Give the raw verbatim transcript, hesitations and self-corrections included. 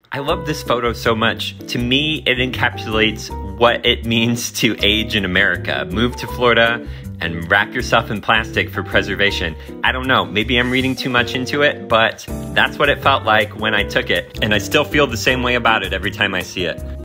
I love this photo so much. To me, it encapsulates what it means to age in America. Move to Florida and wrap yourself in plastic for preservation. I don't know, maybe I'm reading too much into it, but that's what it felt like when I took it. And I still feel the same way about it every time I see it.